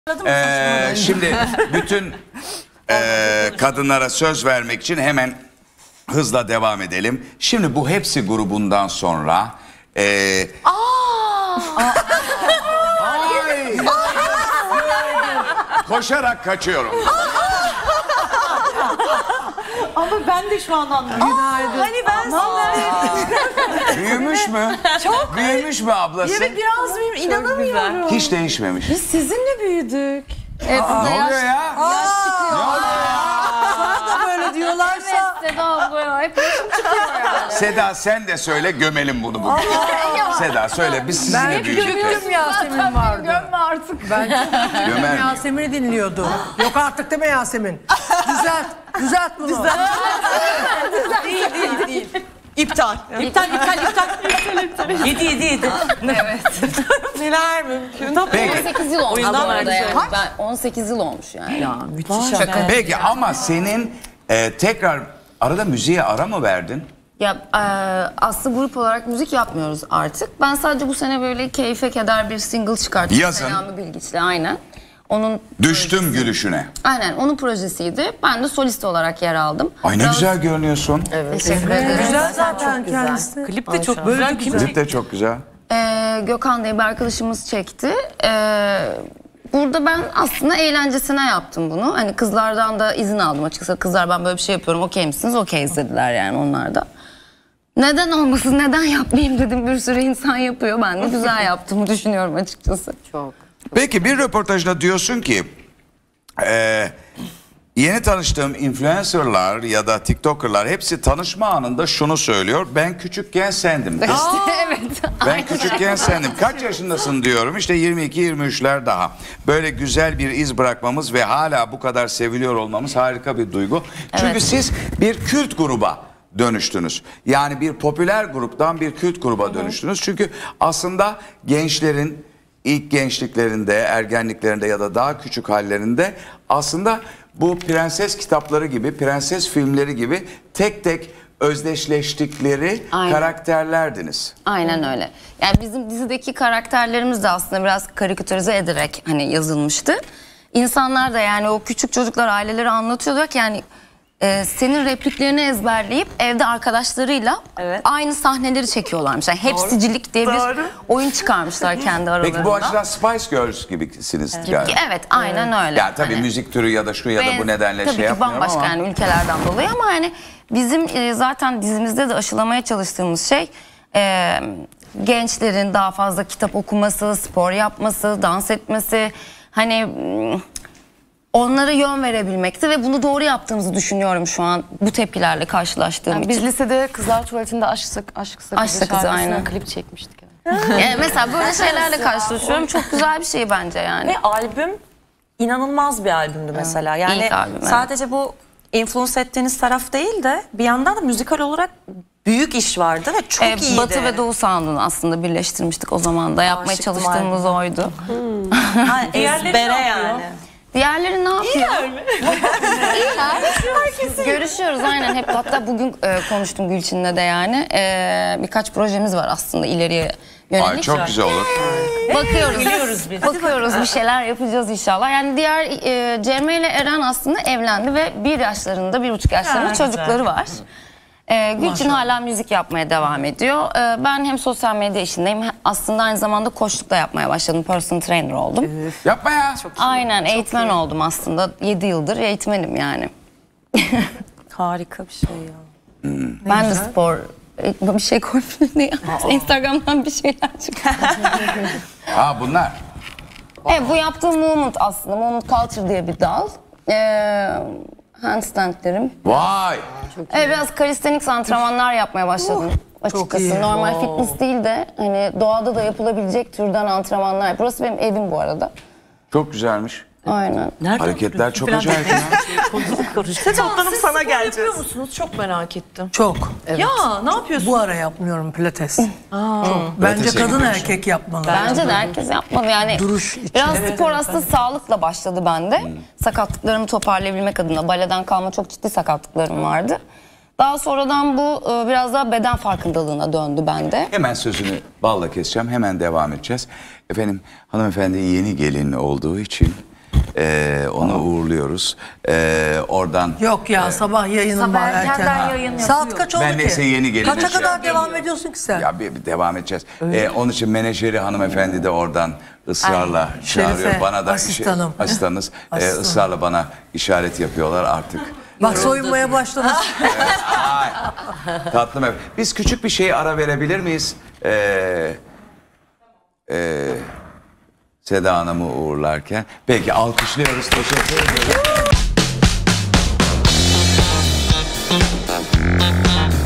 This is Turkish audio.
Şimdi bütün kadınlara söz vermek için hemen hızla devam edelim. Şimdi bu hepsi grubundan sonra ay, koşarak kaçıyorum. Ama ben de şu an anlıyorum. Hani ben sana... Büyümüş mü? Çok. Büyümüş mü ablası? Evet biraz büyümüş. İnanamıyorum. Hiç değişmemiş. Biz sizinle büyüdük. Ne oluyor ya? Sana da böyle diyorlarsa... Seda abla ya, hep yaşım çıkıyor yani. Seda sen de söyle, gömelim bunu bugün. Seda söyle, biz sizinle büyüdük. Göktüm Yasemin vardı. Gömme artık. Ben Gömer mi? Yasemin'i dinliyordum. Yok artık deme Yasemin. Düzelt bunu. Değil. İptal. İptal. 7. Evet. Neler mümkün? Peki. 18 yıl olmuş bu Oyundan arada yani. kaç? Ben 18 yıl olmuş yani. Ya müthiş. Peki ama senin tekrar arada müziğe ara mı verdin? Ya aslında grup olarak müzik yapmıyoruz artık. Ben sadece bu sene böyle keyfe keder bir single çıkarttım. Yazın. Selami Bilgiç'le aynen. Onun Düştüm gülüşüne. Aynen onun projesiydi. Ben de solist olarak yer aldım. Ay ne güzel görünüyorsun. Teşekkür ederim. Güzel zaten kendisi. Klip de çok güzel. Klip de çok güzel. Gökhan diye bir arkadaşımız çekti. Burada ben aslında eğlencesine yaptım bunu. Hani kızlardan da izin aldım açıkçası. Kızlar ben böyle bir şey yapıyorum, okey misiniz? Okeyiz dediler yani onlar da. Neden olmasın, neden yapmayayım dedim. Bir sürü insan yapıyor. Ben de güzel yaptığımı düşünüyorum açıkçası. Çok. Peki bir röportajda diyorsun ki yeni tanıştığım influencerlar ya da tiktokerlar hepsi tanışma anında şunu söylüyor. Ben küçükken sendim. Evet. Ben küçükken sendim. Kaç yaşındasın diyorum. İşte 22-23'ler daha. Böyle güzel bir iz bırakmamız ve hala bu kadar seviliyor olmamız harika bir duygu. Çünkü Evet. siz bir kült gruba dönüştünüz. Yani bir popüler gruptan bir kült gruba dönüştünüz. Çünkü aslında gençlerin ilk gençliklerinde, ergenliklerinde ya da daha küçük hallerinde aslında bu prenses kitapları gibi, prenses filmleri gibi tek tek özdeşleştikleri Aynen. karakterlerdiniz. Aynen öyle. Yani bizim dizideki karakterlerimiz de aslında biraz karikatürize ederek hani yazılmıştı. İnsanlar da yani o küçük çocuklar aileleri anlatıyorlar ki yani senin repliklerini ezberleyip evde arkadaşlarıyla aynı sahneleri çekiyorlarmış. Yani hepsicilik diye bir oyun çıkarmışlar kendi aralarında. Peki bu açıdan Spice Girls gibisiniz galiba. Evet aynen öyle. Yani tabii Hani müzik türü ya da şu ya da bu nedenle tabii şey ki yapmıyorum bambaşka ama. yani ülkelerden dolayı ama hani bizim zaten dizimizde de aşılamaya çalıştığımız şey gençlerin daha fazla kitap okuması, spor yapması, dans etmesi hani onlara yön verebilmekti ve bunu doğru yaptığımızı düşünüyorum şu an bu tepkilerle karşılaştığım için. Biz lisede Kızlar Tuvaleti'nde Aşk Sakızı aynen. klip çekmiştik. Yani mesela böyle şeylerle karşılaşıyorum. Çok güzel bir şey bence yani. Ve albüm inanılmaz bir albümdü mesela. Yani İlk albüm, evet. sadece bu influence ettiğiniz taraf değil de bir yandan da müzikal olarak büyük iş vardı ve çok iyiydi. Batı ve Doğu sound'unu aslında birleştirmiştik o zaman da yapmaya Aşıktım çalıştığımız oydu. Ha, ezbere yani. Diğerleri ne yapıyor? İyiler. Görüşüyoruz aynen. Hep hatta bugün konuştum Gülçin'le de yani. Birkaç projemiz var aslında ileriye yönelik. Ay çok güzel olur. Bakıyoruz bir şeyler yapacağız inşallah. Yani diğer Cemre ile Eren aslında evlendi ve 1 yaşlarında 1,5 yaşlarında çocukları var. Gülçin hala müzik yapmaya devam ediyor. Ben hem sosyal medya işindeyim aslında aynı zamanda koçluk da yapmaya başladım. Personal trainer oldum. Yapma ya. Aynen eğitmen oldum aslında. 7 yıldır eğitmenim yani. Harika bir şey ya. Ben de spor bir şey koymuyorum diye. Instagram'dan bir şeyler çıkıyor. Ha bunlar. Evet bu yaptığım movement aslında. Movement Culture diye bir dal. Handstandlerim. Vay. Evet biraz calisthenics antrenmanlar yapmaya başladım açıkçası. iyi. Normal fitness değil de hani doğada da yapılabilecek türden antrenmanlar. Burası benim evim bu arada. Çok güzelmiş. Aynen. Hareketler çok acayip ya. Toplanıp sana geleceğiz. Yapıyor musunuz? Çok merak ettim. Çok. Ya ne yapıyorsun? Bu ara yapmıyorum pilates. Çok. Bence Pilates'e kadın gidiyorsun. erkek yapmalı. Bence de herkes yapmalı yani. Duruş için. Biraz spor aslında sağlıkla başladı bende. Sakatlıklarımı toparlayabilmek adına. Baleden kalma çok ciddi sakatlıklarım vardı. Daha sonradan bu biraz daha beden farkındalığına döndü bende. Hemen sözünü balla keseceğim. Hemen devam edeceğiz. Efendim hanımefendi yeni gelin olduğu için Onu uğurluyoruz. Oradan Yok ya sabah yayının var erken. yayın Saat kaç oldu Ben ki? neyse yeni gelin Kaça şey kadar devam ediyorsun ki sen? ya bir devam edeceğiz. Onun için menajeri hanımefendi de oradan ısrarla çağırıyor. Şerife, Bana da asistanım. asistanınız Asistanım. ısrarla bana işaret yapıyorlar artık. Bak soyunmaya başladı. Ay, tatlım ev. Biz küçük bir şey ara verebilir miyiz? Seda Hanım'ı uğurlarken. Peki alkışlıyoruz. Teşekkür ediyoruz.